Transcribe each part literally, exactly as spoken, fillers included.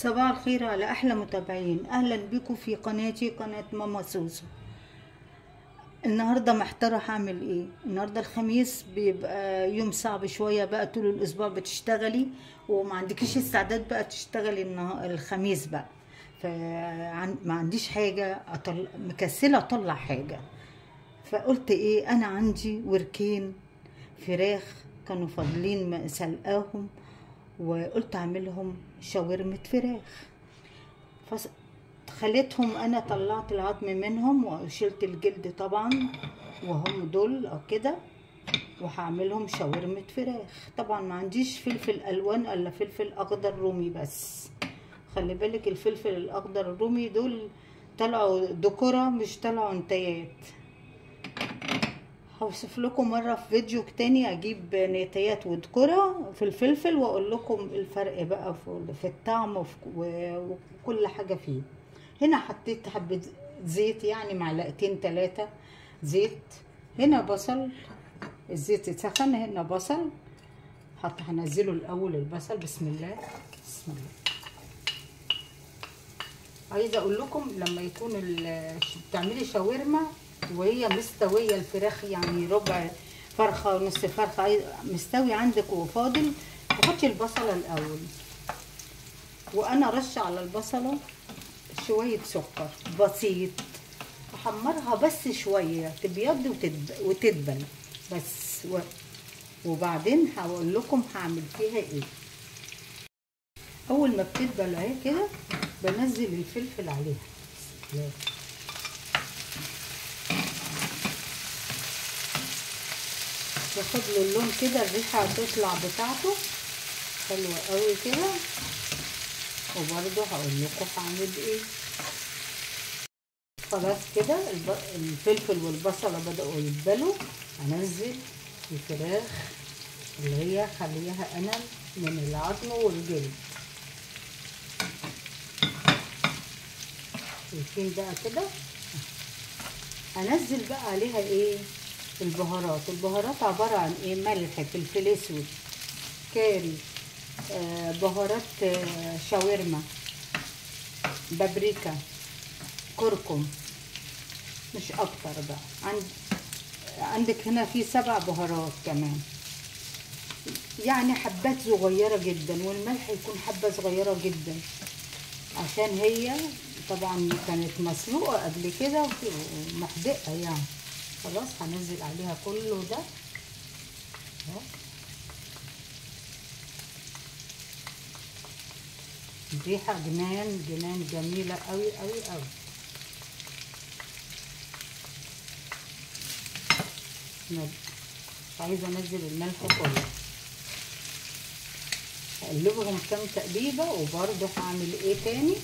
صباح الخير على احلى متابعين. اهلا بكم في قناتي قناه ماما سوسو. النهارده محتاره هعمل ايه. النهارده الخميس بيبقى يوم صعب شويه، بقى طول الاسبوع بتشتغلي وما عندكيش استعداد بقى تشتغلي النها- الخميس بقى، فما عنديش حاجه أطل... مكسله اطلع حاجه. فقلت ايه، انا عندي وركين فراخ كانوا فاضلين سلقاهم، وقلت اعملهم شاورمة فراخ. فخليتهم انا طلعت العظم منهم وشلت الجلد طبعا، وهم دول او كده، وهعملهم شاورمة فراخ. طبعا ما عنديش فلفل الوان الا فلفل اخضر رومي بس. خلي بالك الفلفل الاخضر الرومي دول طلعوا دكورة مش طلعوا انتيات. هوصف لكم مره في فيديو تاني اجيب نتايات وذكره في الفلفل واقول لكم الفرق بقى في الطعم وكل حاجه فيه. هنا حطيت حبه زيت، يعني معلقتين ثلاثه زيت. هنا بصل، الزيت اتسخن. هنا بصل حط هنزله الاول البصل. بسم الله بسم الله. عايزه اقول لكم لما يكون بتعملي شاورما وهي مستويه الفراخ، يعني ربع فرخه ونص فرخه مستوي عندك وفاضل، تحطي البصله الاول، وانا رش على البصله شويه سكر بسيط، احمرها بس شويه تبيض وتدبل بس و... وبعدين هقول لكم هعمل فيها ايه. اول ما بتدبل اهي كده بنزل الفلفل عليها. ياخد له اللون كده، الريحه هتطلع بتاعته حلوه قوي كده. وبرده هقول لكم هعمل ايه. خلاص كده الفلفل والبصله بداوا يدبلوا، هنزل الفراخ اللي هي خليها انا من العظم والجلد. شايفين بقى كده. هنزل بقى عليها ايه، البهارات. البهارات عبارة عن ايه، ملح، فلفل اسود، كاري، آه بهارات آه شاورما، بابريكا، كركم، مش اكتر بقى. عند عندك هنا في سبع بهارات كمان، يعني حبات صغيرة جدا، والملح يكون حبة صغيرة جدا عشان هي طبعا كانت مسلوقة قبل كده ومحدقة يعني. خلاص هنزل عليها كله ده اهو. الريحه جنان جنان جميله قوي قوي قوي. مش عايزه انزل الملح كله، هقلبهم كام تقليبه. وبرده هعمل ايه تاني،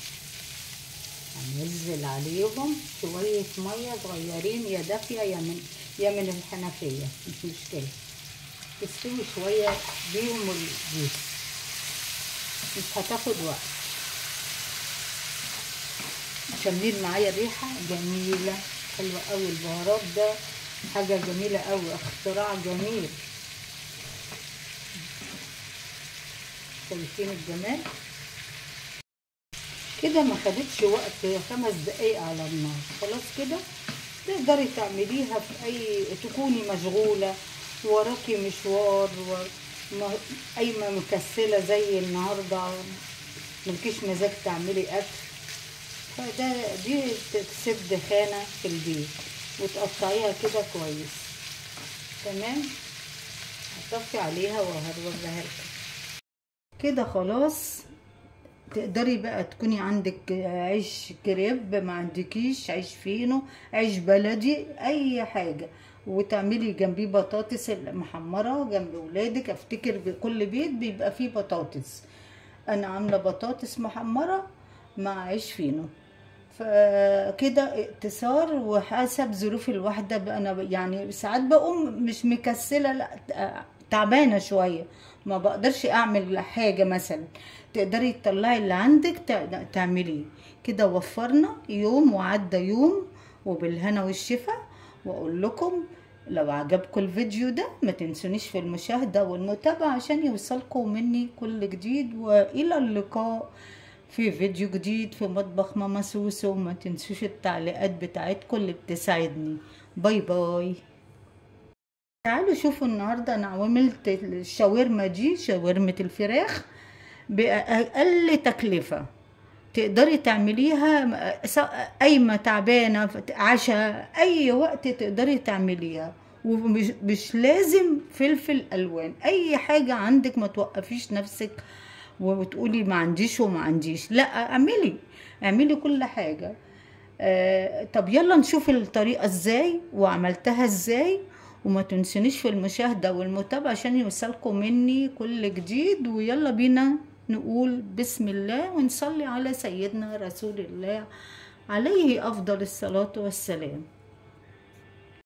هنزل عليهم شويه ميه صغيرين، يا دافيه يا من يا من الحنفيه، مش مشكله، تستوي شويه بيهم والجوز، مش هتاخد وقت. شامين معايا الريحه جميله حلوه قوي. البهارات ده حاجه جميله قوي، اختراع جميل. شايفين الجمال كده؟ ما خدتش وقت، خمس دقايق على النار. خلاص كده تقدري تعمليها في اي، تكوني مشغوله وراكي مشوار قايمه مكسله زي النهارده ملكيش مزاج تعملي اكل، فده دي تسد خانه في البيت وتقطعيها كده كويس. تمام، هطفي عليها وهوريها لكم كده. خلاص تقدري بقى تكوني عندك عيش كريب، ما عندكيش عيش فينو، عيش بلدي، اي حاجه، وتعملي جنبيه بطاطس محمره جنب ولادك. افتكر بكل بيت بيبقى فيه بطاطس. انا عامله بطاطس محمره مع عيش فينو، فكده اقتصار وحسب ظروف الواحده. انا يعني ساعات بقوم مش مكسله، لا تعبانه شويه، ما بقدرش اعمل حاجه. مثلا تقدري تطلعي اللي عندك تعمليه كده. وفرنا يوم وعدى يوم، وبالهنا والشفا. واقول لكم لو عجبكم الفيديو ده ما تنسونيش في المشاهده والمتابعه عشان يوصلكم مني كل جديد. والى اللقاء في فيديو جديد في مطبخ ماما سوسو، وما تنسوش التعليقات بتاعتكم اللي بتساعدني. باي باي. تعالوا شوفوا النهارده انا عملت الشاورما دي، شاورمة الفراخ بأقل تكلفة. تقدري تعمليها قايمة تعبانة، عشاء، اي وقت تقدري تعمليها. ومش مش لازم فلفل الوان، اي حاجة عندك، ما توقفيش نفسك وتقولي ما عنديش وما عنديش، لا اعملي اعملي كل حاجة. آه طب يلا نشوف الطريقة ازاي وعملتها ازاي، وما تنسونيش في المشاهدة والمتابعة عشان يوصلكم مني كل جديد. ويلا بينا نقول بسم الله ونصلي على سيدنا رسول الله عليه أفضل الصلاة والسلام.